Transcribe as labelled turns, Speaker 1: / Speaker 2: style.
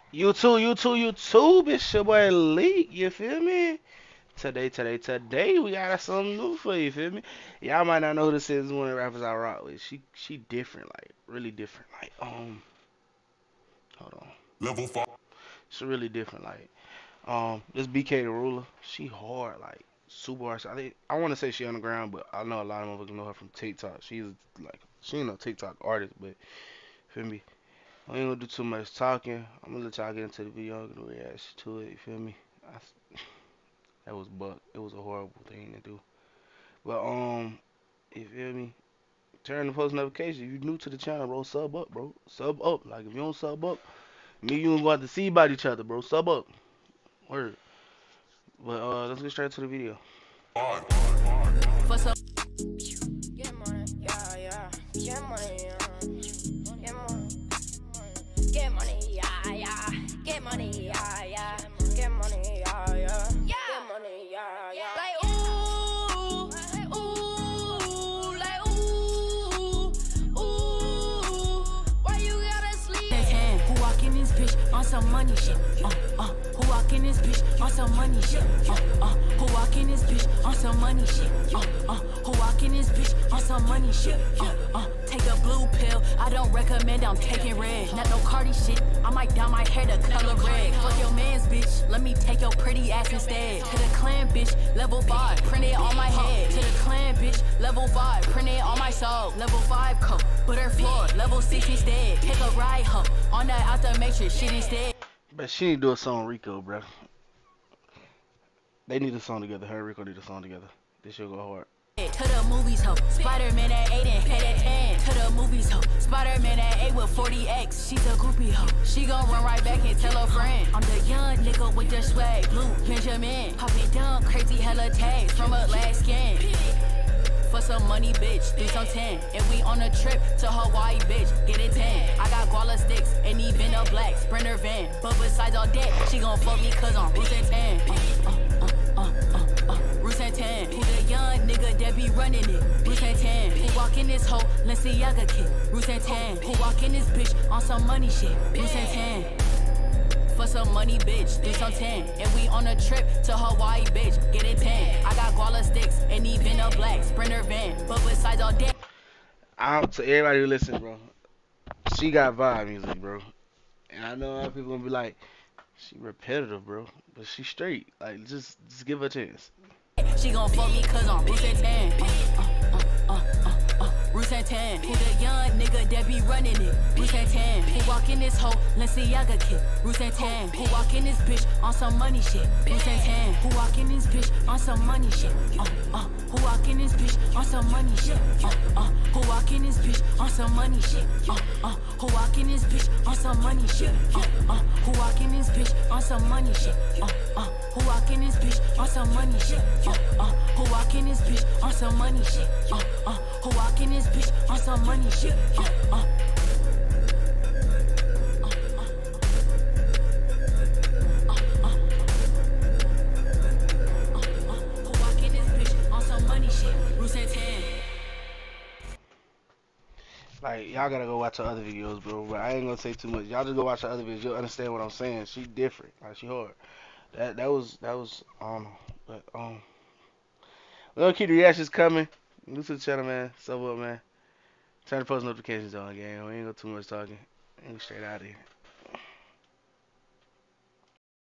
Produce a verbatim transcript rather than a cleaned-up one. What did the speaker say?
Speaker 1: You too, you too, you too, it's your boy Lique, you feel me? Today, today, today, we got something new for you, feel me? Y'all might not know who this is, one of the rappers I rock with. She she different, like, really different. Like, um, hold on.
Speaker 2: Level five.
Speaker 1: She's really different, like, um, this Bktherula, she hard, like, super hard. I think, I want to say she on the ground, but I know a lot of motherfuckers know her from TikTok. She's, like, she ain't no TikTok artist, but, feel me? I ain't gonna do too much talking. I'm gonna let y'all get into the video and get a reaction to it. You feel me? I, that was buck. It was a horrible thing to do. But um, you feel me? Turn the post notifications. If you new to the channel, bro, sub up, bro. Sub up. Like if you don't sub up, me and you ain't gonna have to see about each other, bro. Sub up. Word. But uh, let's get straight to the video.
Speaker 2: Five.
Speaker 3: For some get money, yeah, yeah. Get money, yeah. Get money. Get money, yeah, yeah. Get money, yeah, yeah. Get money, yeah, yeah. Get money, yeah, yeah. Like ooh, ooh, like ooh, ooh. Why you gotta sleep? Who walk in this bitch on some money shit? Uh, uh. Who walk in this bitch on some money shit? Uh, uh. Who walk in this bitch on some money shit? Uh, uh. Who walk in this bitch on some money shit? Uh, uh. Take a blue pill, I don't recommend, I'm taking red. Not no Cardi shit, I might dye my hair the color red. Fuck your man's bitch, let me take your pretty ass instead. To the clan bitch, level five, print it on my head. To the clan bitch, level five, print it on my soul. Level five coat, butter floor, level six instead. Take a ride home, on that out the matrix shit instead.
Speaker 1: But she need to do a song with Rico, bro. They need a song together. Her and Rico need a song together. This shit go hard.
Speaker 3: To the movies, ho. Spider-Man at eight and head at ten. To the movies, ho. Spider-Man at eight with forty X. She's a groupie, ho. She gon' run right back and tell her friend. I'm the young nigga with the swag, blue Benjamin. Pop it down, crazy hella tags from a last skin. For some money, bitch, do some ten. And we on a trip to Hawaii, bitch, get it ten. I got guala sticks and even a black Sprinter van. But besides all that, she gon' fuck me cause I'm Bruce and ten. Uh, uh, uh, uh, uh, uh. Bruce and ten. Who the young nigga that be running it? Bruce and ten. Who walk in this hoe? Linciaga kid. Bruce and ten. Who walk in this bitch on some money shit? Bruce and ten. For some money, bitch, do some ten. And we on a trip to Hawaii, bitch, get it ten. I got guala sticks and even a black Sprinter van. But besides all that,
Speaker 1: Out to everybody who listen, bro. She got vibe music, bro. And I know a lot of people gonna be like, she repetitive, bro. But she straight. Like, just, just give her a chance.
Speaker 3: she gon' fuck me cause I'm Bruce and ten. Uh, uh, uh, uh, uh, uh. Bruce and ten. Who the young nigga that be running it? Bruce and ten. Who walk in this hoe? Linciaga kid. Bruce and ten. Who walk in this bitch on some money shit? Bruce and ten. Who walk in this bitch on some money shit? Uh, uh. Who walk in this bitch on some money shit? Uh, uh. Who walk in this bitch on some money shit? Uh, uh. Who walk in this bitch on some money shit? Uh, uh. Who walk in this bitch on some money shit? Uh, uh. Who walk in this bitch on some money shit? Uh, uh. Who walk in this bitch on some money shit? Uh, uh. Who walk in this bitch on some money shit? Uh, uh.
Speaker 1: Like, y'all gotta go watch her other videos, bro. But I ain't gonna say too much. Y'all just go watch her other videos. You'll understand what I'm saying. She different. Like, she hard. That that was, that was, I don't know. But, um, we're gonna keep the reactions coming. New to the channel, man. Sub up, man. Turn the post notifications on, gang. We ain't gonna too much talking. And we straight out of here.